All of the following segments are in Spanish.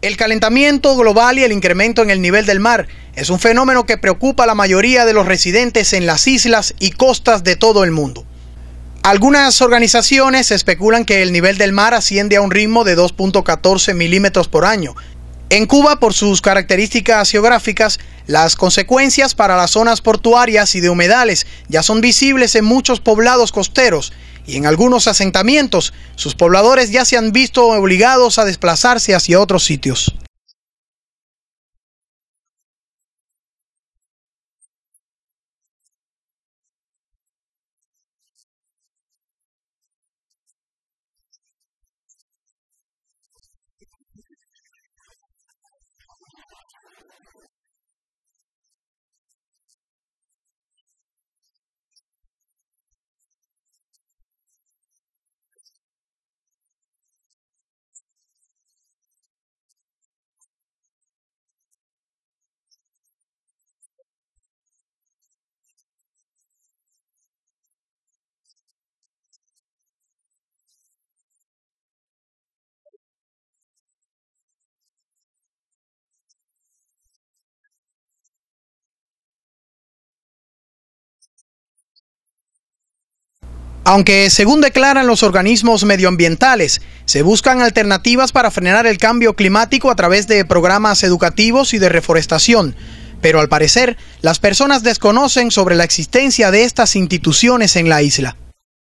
El calentamiento global y el incremento en el nivel del mar es un fenómeno que preocupa a la mayoría de los residentes en las islas y costas de todo el mundo. Algunas organizaciones especulan que el nivel del mar asciende a un ritmo de 2.14 milímetros por año. En Cuba, por sus características geográficas, las consecuencias para las zonas portuarias y de humedales ya son visibles en muchos poblados costeros y en algunos asentamientos, sus pobladores ya se han visto obligados a desplazarse hacia otros sitios. Aunque, según declaran los organismos medioambientales, se buscan alternativas para frenar el cambio climático a través de programas educativos y de reforestación, pero al parecer, las personas desconocen sobre la existencia de estas instituciones en la isla.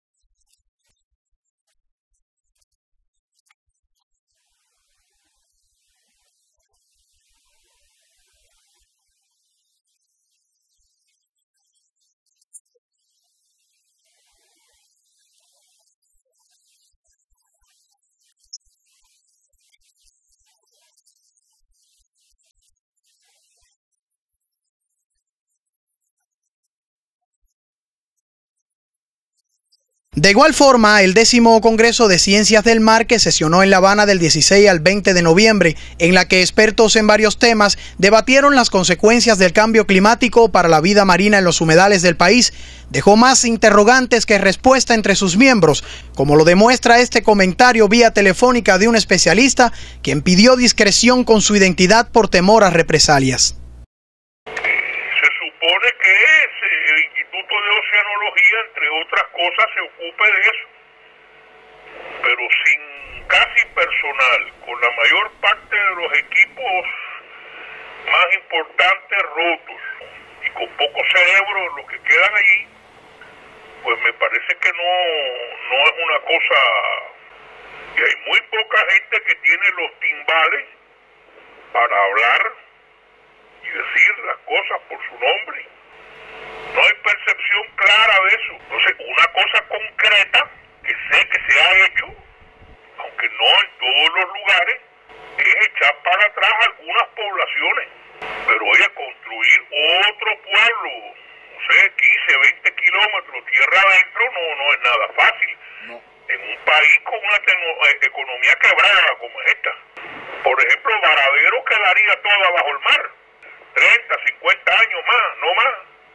De igual forma, el 10º Congreso de Ciencias del Mar, que sesionó en La Habana del 16 al 20 de noviembre, en la que expertos en varios temas debatieron las consecuencias del cambio climático para la vida marina en los humedales del país, dejó más interrogantes que respuesta entre sus miembros, como lo demuestra este comentario vía telefónica de un especialista quien pidió discreción con su identidad por temor a represalias. Se supone que el Instituto de Oceanología, entre otras cosas, se ocupe de eso, pero sin casi personal, con la mayor parte de los equipos más importantes rotos y con poco cerebro los que quedan allí, pues me parece que no es una cosa, y hay muy poca gente que tiene los timbales para hablar y decir las cosas por su nombre. No hay percepción clara de eso. Entonces, una cosa concreta que sé que se ha hecho, aunque no en todos los lugares, es echar para atrás algunas poblaciones. Pero oye, construir otro pueblo, no sé, 15, 20 kilómetros tierra adentro no es nada fácil. No. En un país con una economía quebrada como esta. Por ejemplo, Varadero quedaría toda bajo el mar. 30, 50 años más, no más.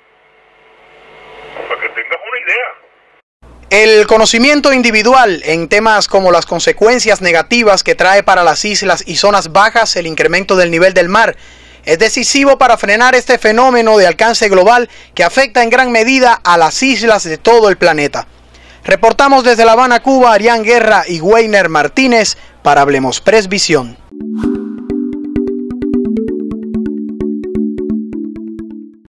Para que tengas una idea. El conocimiento individual en temas como las consecuencias negativas que trae para las islas y zonas bajas el incremento del nivel del mar es decisivo para frenar este fenómeno de alcance global que afecta en gran medida a las islas de todo el planeta. Reportamos desde La Habana, Cuba, Arián Guerra y Weiner Martínez para Hablemos Press Visión.